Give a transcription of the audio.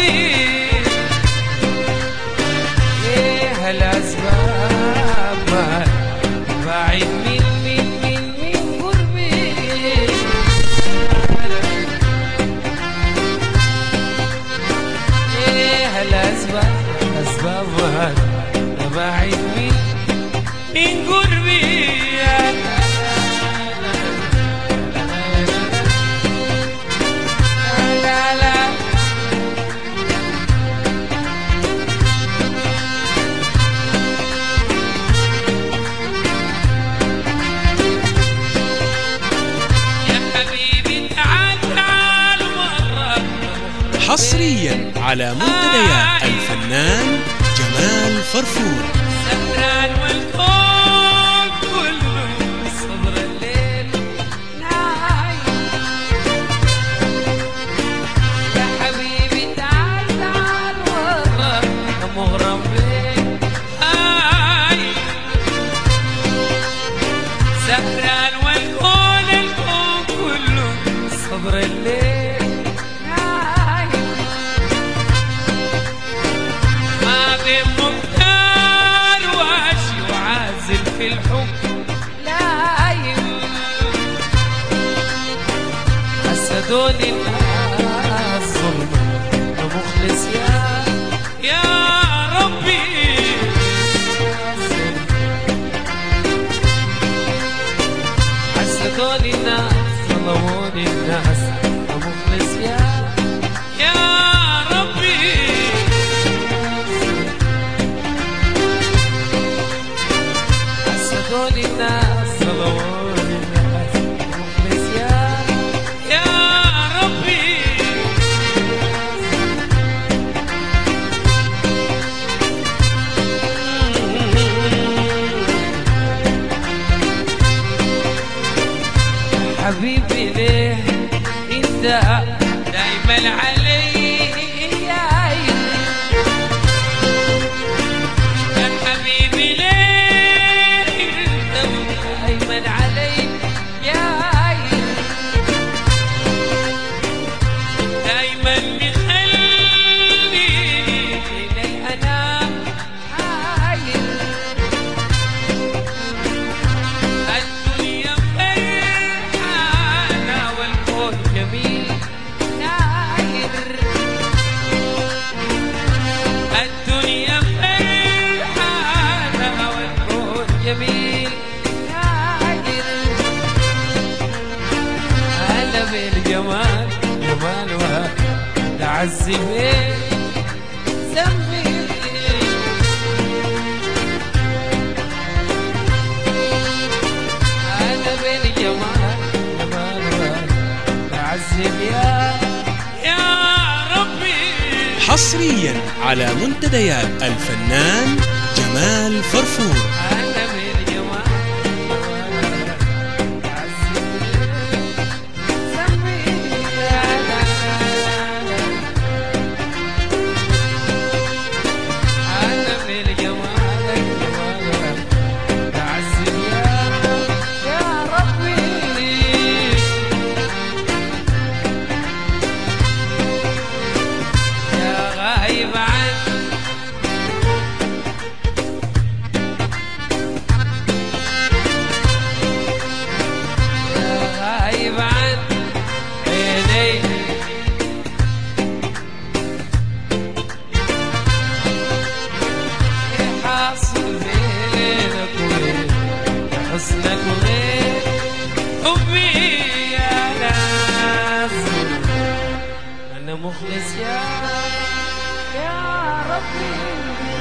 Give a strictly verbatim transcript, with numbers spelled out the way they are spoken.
ربي ايه الاسباب ما بعيد من من من من قربي ايه الاسباب اسباب ما بعيد من من قربي حصريا على منتديات الفنان جمال فرفور. سهران والكون كله صدر الليل نايم يا حبيبي تعال تعال والله مغرم بيك هاي سهران والكون الكون كله صدر الليل في الحب لايم حسدوني الناس ظلم ومخلص يا يا ربي حسدوني الناس ظلموني الناس ومخلص يا يا ربي حسدوني الناس ظلموني الناس مخلص يا يا ربي حبيبي ليه انت دايما علي جميل نادر هلا بالجمال جمال وتعذب ذنبي هلا بالجمال جمال وتعذب يا يا ربي. حصريا على منتديات الفنان جمال فرفور. حسنك وغير حبي يا ناس أنا مخلص يا يا ربي.